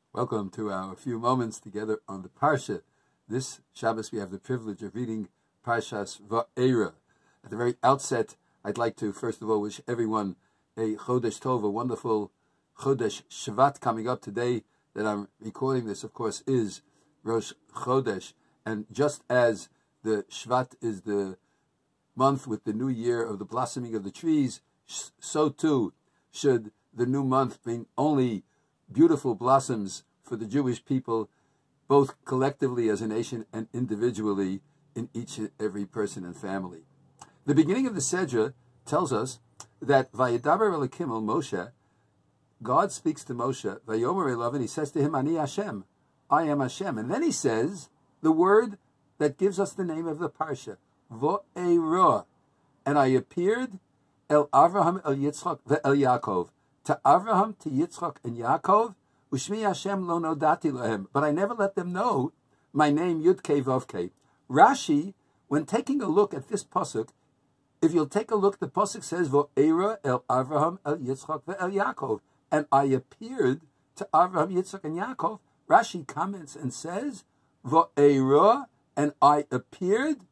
Welcome to our few moments together on the Parsha. This Shabbos we have the privilege of reading Parshas Va'era. At the very outset, I'd like to first of all wish everyone a Chodesh Tov, a wonderful Chodesh Shvat coming up today. That I'm recording this, of course, is Rosh Chodesh. And just as the Shvat is the month with the new year of the blossoming of the trees, so too should the new month bring only beautiful blossoms for the Jewish people, both collectively as a nation and individually in each and every person and family. The beginning of the Sedra tells us that Vayedaber Elokim el Moshe, God speaks to Moshe, Vayomer Elav, and he says to him, Ani Hashem, I am Hashem. And then he says the word that gives us the name of the Parsha, Va'era, and I appeared El Avraham, El Yitzchak, El Yaakov, to Avraham, to Yitzchak, and Yaakov, Ushmi Hashem lo nodati lahem, but I never let them know my name Yud Kei Vav Kei. Rashi, when taking a look at this pasuk, if you'll take a look, the pasuk says Va'era El Avraham, El Yitzchak, El Yaakov, and I appeared to Avraham, Yitzchak, and Yaakov. Rashi comments and says Va'era, and I appeared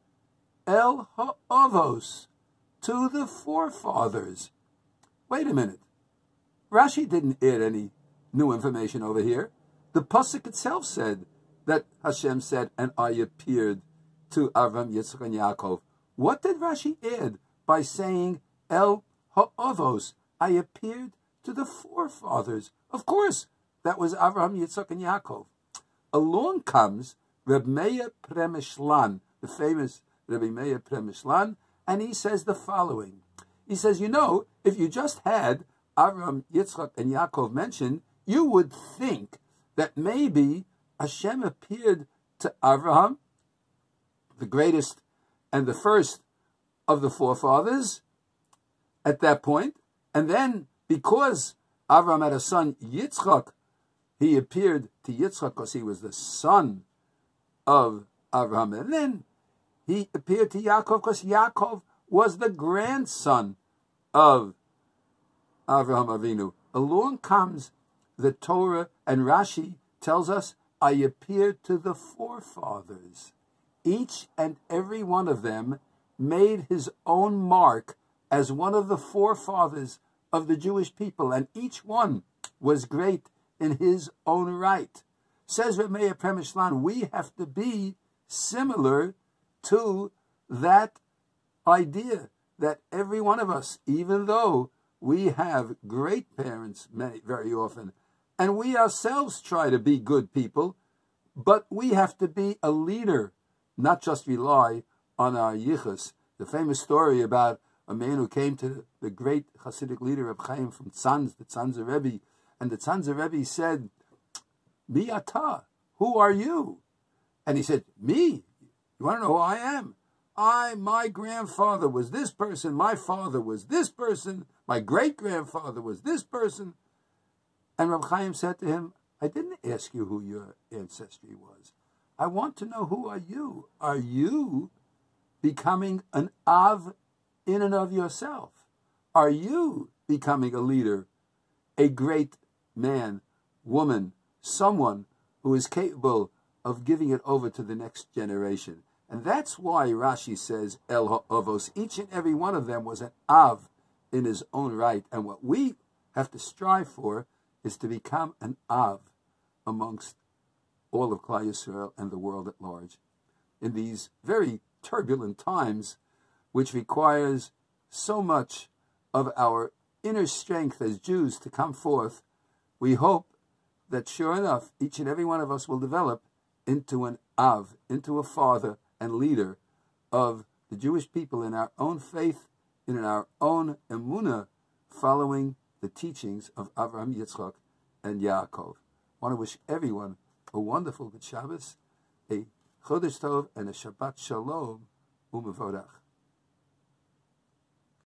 El Ha'avos, to the forefathers. Wait a minute. Rashi didn't add any new information over here. The pasuk itself said that Hashem said, and I appeared to Avraham, Yitzchak, and Yaakov. What did Rashi add by saying El Ha'avos? I appeared to the forefathers. Of course, that was Avraham, Yitzchak, and Yaakov. Along comes Reb Meir Premishlan, the famous Reb Meir Premishlan, and he says the following. He says, if you just had Avraham, Yitzchak, and Yaakov mentioned, you would think that maybe Hashem appeared to Avraham, the greatest and the first of the forefathers, at that point, and then because Avraham had a son, Yitzchak, he appeared to Yitzchak because he was the son of Avraham, and then he appeared to Yaakov because Yaakov was the grandson of Avraham Avinu. Along comes the Torah, and Rashi tells us, I appeared to the forefathers. Each and every one of them made his own mark as one of the forefathers of the Jewish people, and each one was great in his own right. Says Reb Meir Premishlan, we have to be similar to that idea that every one of us, even though we have great parents very often, and we ourselves try to be good people, but we have to be a leader, not just rely on our yichus. The famous story about a man who came to the great Hasidic leader Reb Chaim from Tzanz, the Tzanzer Rebbe, and the Tzanzer Rebbe said, Mi ata, who are you? And he said, me? You want to know who I am? My grandfather was this person, my father was this person, my great-grandfather was this person. And Reb Chaim said to him, I didn't ask you who your ancestry was. I want to know, who are you? Are you becoming an Av in and of yourself? Are you becoming a leader, a great man, woman, someone who is capable of giving it over to the next generation? And that's why Rashi says El Ha'avos. Each and every one of them was an Av in his own right. And what we have to strive for is to become an Av amongst all of Klal Yisrael and the world at large. In these very turbulent times, which requires so much of our inner strength as Jews to come forth, we hope that sure enough, each and every one of us will develop into an Av, into a father and leader of the Jewish people in our own faith, in our own emunah, following the teachings of Avraham, Yitzchak, and Yaakov. I want to wish everyone a wonderful good Shabbos, a Chodesh Tov, and a Shabbat Shalom, u'mevorach.